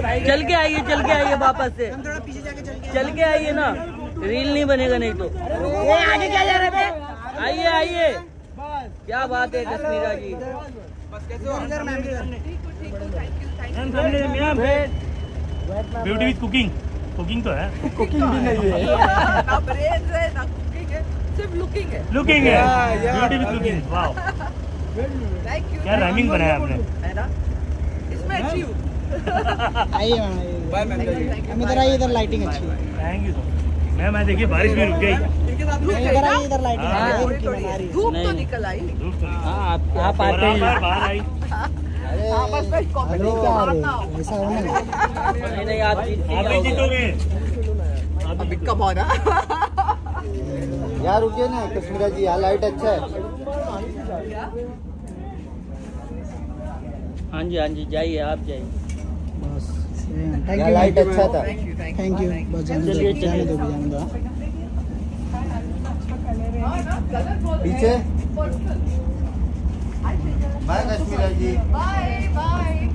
चल के आइए वापस से, चल के आइए ना, रील नहीं बनेगा नहीं तो। आगे क्या जा रहे हैं? आइए। क्या बात है Kashmira ji. Beauty with cooking तो है, कुकिंग भी नहीं है, ना ब्रेड है ना कुकिंग है, सिर्फ लुकिंग है। Beauty with cooking. वाओ, क्या राइमिंग बनाया आपने, है ना? इसमें अच्छी हूँ। आइए मैम, इधर आइए, इधर लाइटिंग अच्छी है। Thank you so much ma'am. आज देखिए बारिश भी रुक गई। इधर आइए, इधर लाइटिंग, धूप तो निकल आई। आप आते ही बाहर आई। बस ऐसा होना नहीं, आप जीतोगे। अभी कब हो रहा यार, रुकिए ना कश्मीरा जी, यहाँ लाइट अच्छा है। हाँ जी जाइए, आप जाइए। बस थैंक यू, लाइट अच्छा था। थैंक यू, बस जाने दो। कलर पीछे बाय कश्मीरा जी। बाय।